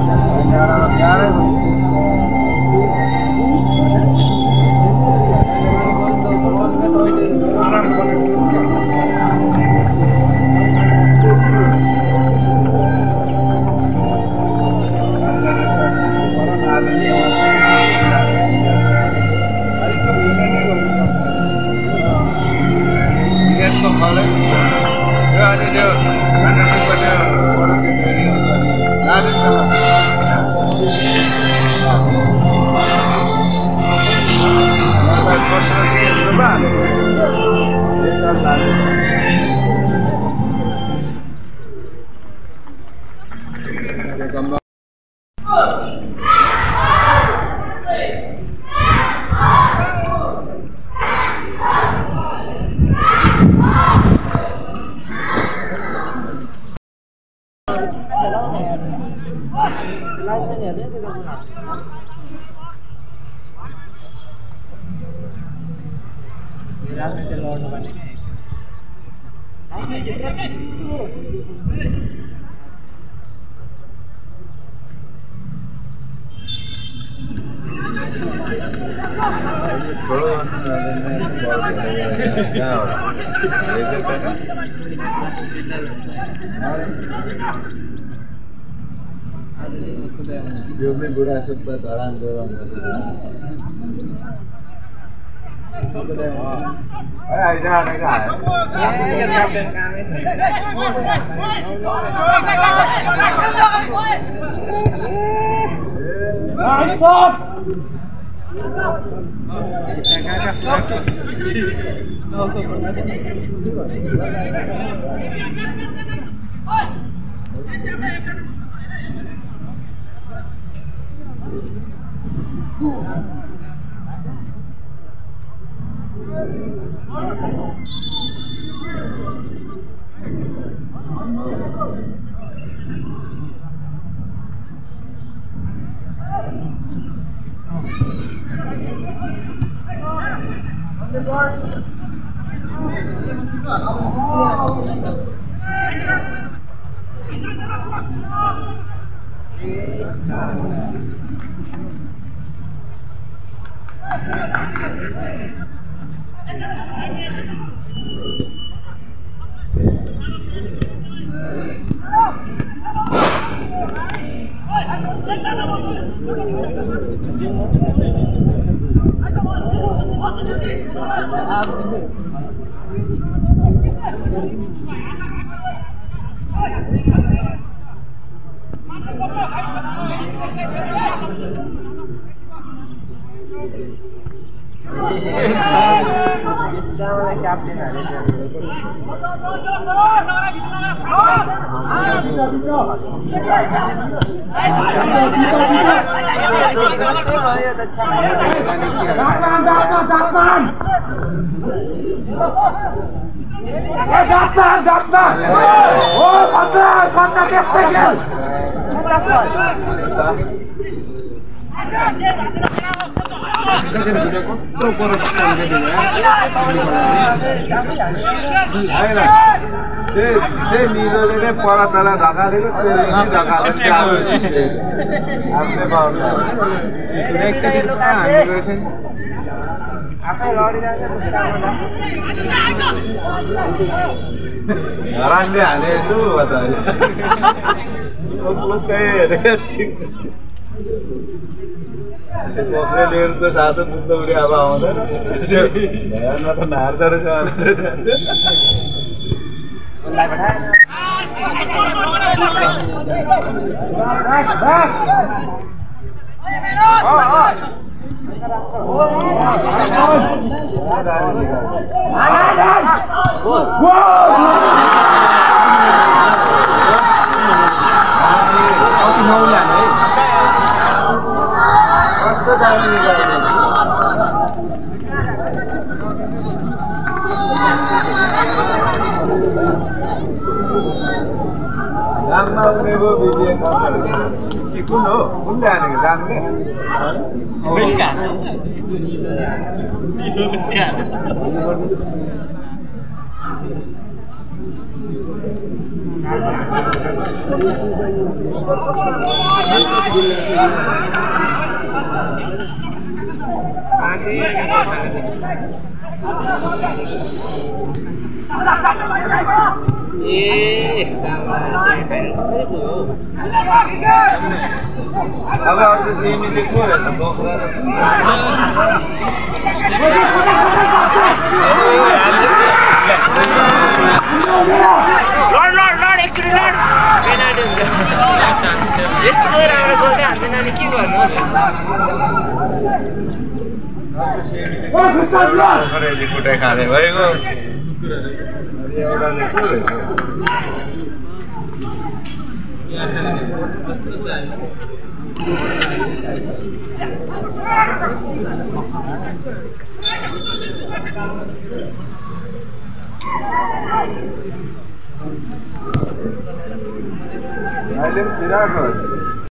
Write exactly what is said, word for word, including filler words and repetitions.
Yo me buरा Suppa Dharan दोरान अरे आइजा आने का है ये कैप्टन काम है नाइस शॉट परा तला ढाका देखो तेरे ही ढाका आपने बाउंड एक का दिन का आने करे से आपे लौड़ी जाए तो कुछ काम होगा हरान भी आने तो बता वो लोग कहे रे अच्छी कोपरे लेर तो साथ में तो बड़ी आवा होता है ना तो नार दर से आने लाइव बैठा है Nama unego video kamera. Ikut no, bunda ni kan ni. Bunda. Itu kecil. ए यस्ता अब अर्को सेमीले को रहेछ बोक्रा लड लड लड एकचोटि लड पेनाल्टी हुन्छ यस्तो राम्रो गोल त हाल्दैन अनि के गर्नु अर्को सेमीले बोक्राले कुटाइ खाने भएको एउटाले को रहेछ अहिले पनि छिराको